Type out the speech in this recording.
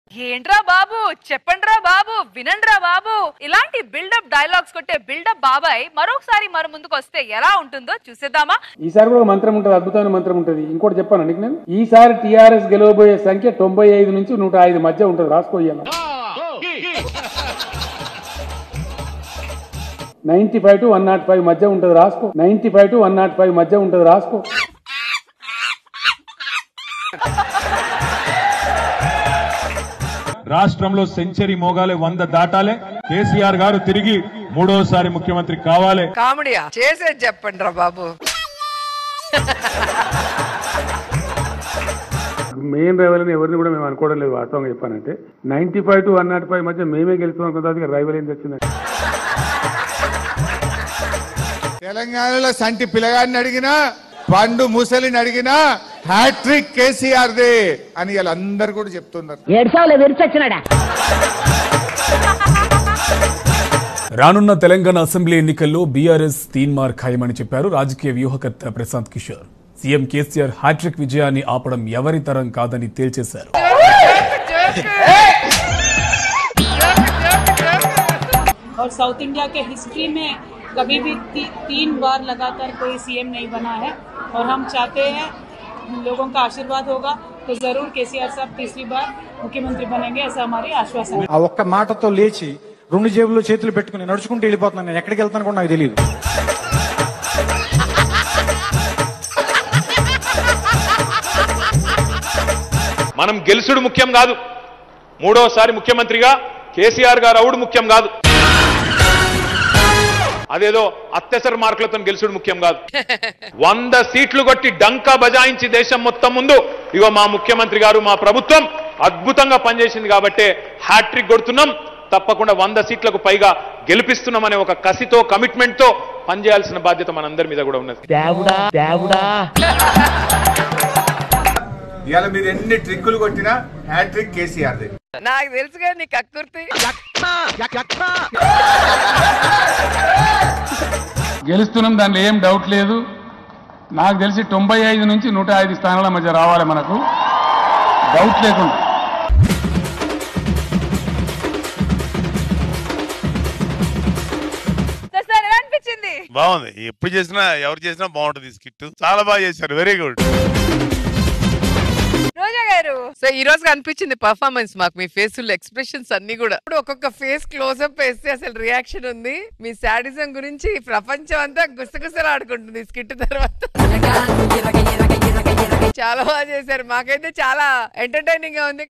ఏంట్రా బాబు, చెప్పండ్రా బాబు, వినండ్రా బాబు, ఇలాంటి buildup dialogues కొట్టే బిల్డప్ బాబాయ్ మరొకసారి మన ముందుకు వస్తే ఎలా ఉంటుందో చూసేద్దామా. ఈసారి కూడా మంత్రం ఉంటుంది, అద్భుతమైన మంత్రం ఉంటుంది. ఇంకోటి చెప్పాను నీకు నేను, ఈసారి టీఆర్ఎస్ గెలవబోయే సంఖ్య 95 నుంచి 105 మధ్య ఉంటుంది. రాసుకోవాలి. 95 to 105 మధ్య ఉంటుంది. రాసుకో. 95 to 105 మధ్య ఉంటుంది. రాసుకో. రాష్ట్రంలో సెంచరీ మోగాలే, 100 దాటాలే. కేసీఆర్ గారు తిరిగి 3వసారి ముఖ్యమంత్రి కావాలి. కామెడీయా చేసేది చెప్పండి రా బాబు. మెయిన్ రైవల్ అని ఎవరిని కూడా మేము అనుకోవడం లేదు. వాస్తవంగా చెప్పానంటే 95 to 105 మధ్య మేమే గెలుస్తాం అనుకుంటే రైవల్ ఏం తెచ్చింది. తెలంగాణలో సంటి పిల్లగాడిని అడిగినా, పండు ముసలిని అడిగినా హ్యాట్రిక్ కేసీఆర్ దే అని అందరు కూడా చెప్తున్నారు. రానున్న తెలంగాణ అసెంబ్లీ ఎన్నికల్లో బీఆర్ఎస్ తీన్మార్ ఖాయమని చెప్పారు రాజకీయ వ్యూహకర్త Prashant Kishor. CM KCR hattrick విజయాన్ని ఆపడం ఎవరి తరం కాదని తేల్చేశారు. और साउथ इंडिया के हिस्ट्री में कभी भी 3 बार लगातार कोई सीएम नहीं बना है और हम चाहते हैं लोगों का आशीर्वाद होगा तो जरूर केसीआर साहब 3री बार मुख्यमंत्री बनेंगे, ऐसा हमारी आश्वासन है. ఆ ఒక్క మాటతో లేచి 2 జేబుల్లో చేతులు పెట్టుకుని నడుచుకుంటూ వెళ్ళిపోతున్నాను. నేను ఎక్కడికి వెళ్తాను కూడా నాకు తెలియదు. మనం గెలుసుడు ముఖ్యం కాదు, 3వసారి ముఖ్యమంత్రిగా కేసీఆర్ గారు అవుడు ముఖ్యం కాదు, అదేదో అత్యవసర మార్కులతో గెలుసుడు ముఖ్యం కాదు. 100 సీట్లు కొట్టి డంకా బజాయించి దేశం మొత్తం ముందు ఇగో మా ముఖ్యమంత్రి గారు, మా ప్రభుత్వం అద్భుతంగా పనిచేసింది కాబట్టి హ్యాట్రిక్ కొడుతున్నాం, తప్పకుండా 100 సీట్లకు పైగా గెలిపిస్తున్నాం అనే ఒక కసితో, కమిట్మెంట్ తో పనిచేయాల్సిన బాధ్యత మనందరి మీద కూడా ఉన్నది. ఇవాళ మీరు ఎన్ని ట్రిక్కులు కొట్టినా హ్యాట్రిక్ కేసీఆర్ దే. నాకు తెలుసుగా నీ కక్కుర్తి. గెలుస్తున్నాం, దానిలో ఏం డౌట్ లేదు. నాకు తెలిసి 95 నుంచి 105 స్థానాల మధ్య రావాలి మనకు, డౌట్ లేకుండా. బాగుంది. ఎప్పుడు చేసినా ఎవరు చేసినా బాగుంటుంది. స్కిట్ చాలా బాగా చేశారు. Very good. రోజా గారు, సో ఈ రోజు కనిపించింది పర్ఫార్మెన్స్ మాకు. మీ ఫేస్ లో ఎక్స్ప్రెషన్స్ అన్ని కూడా ఇప్పుడు ఒక్కొక్క ఫేస్ క్లోజ్అప్ వేస్తే అసలు రియాక్షన్ ఉంది. మీ శాడిజం గురించి ప్రపంచం అంతా గుసగుసలు ఆడుకుంటుంది స్కిట్ తర్వాత. చాలా బాగా చేశారు. మాకైతే చాలా ఎంటర్టైనింగ్ గా ఉంది.